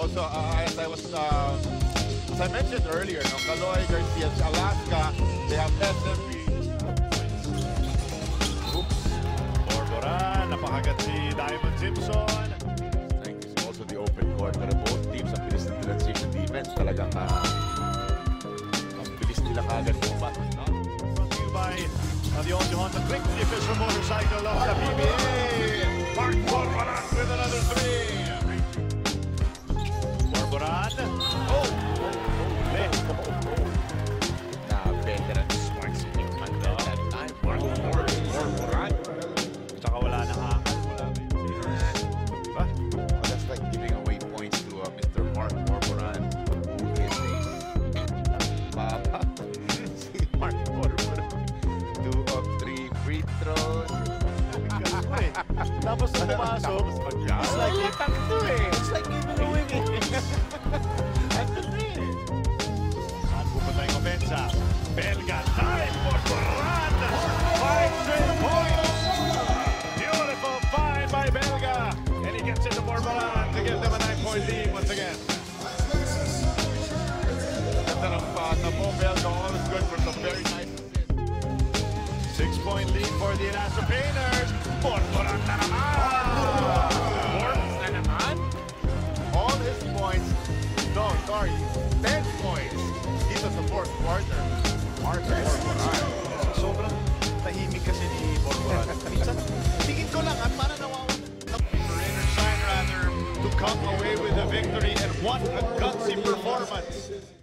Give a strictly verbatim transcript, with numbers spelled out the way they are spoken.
also, uh, as I was, uh, as I mentioned earlier, no, Kaloy, Garcia, Alaska, they have S M B. Oops. Borboran, napakagat si Diamond Simpson. Strength is also the open court. Pero both teams, ang bilis ng transition defense. Talagang, uh, ang bilis nila kagad bumaba. No? Brought to you by uh, the all-new Honda Click, the official motorcycle of the P B A. Mark Borboran with another three. Borboran. Oh! Lit. Na veteran smart si Nickman at that time. Mark Borboran. Tsaka wala na hangal. Wala na yun. Diba? Well, that's like giving away points to uh, Mister Mark Borboran, who is a Papa. Si Mark Borboran. Two of three free throws. Tapos na pumasok, it's like It's like giving away. That's the thing. Saan pupunta yung ofensa? Belga time for Borboran! Five straight points! Beautiful find by Belga! And he gets it to Borboran to give them a nine-point lead once again. Ganda ng pata mo, Belga, all is good for some very nice assists. Six-point lead for the Inaso Painters. Borboran na naman! Borboran na naman. All his points, no, sorry, ten points. Dito sa fourth quarter. Mark Borboran. Sobrang tahimik kasi ni Borboran. Minsan, tingin ko lang at para nawawala. Shine rather to come away with a victory and what a gutsy performance.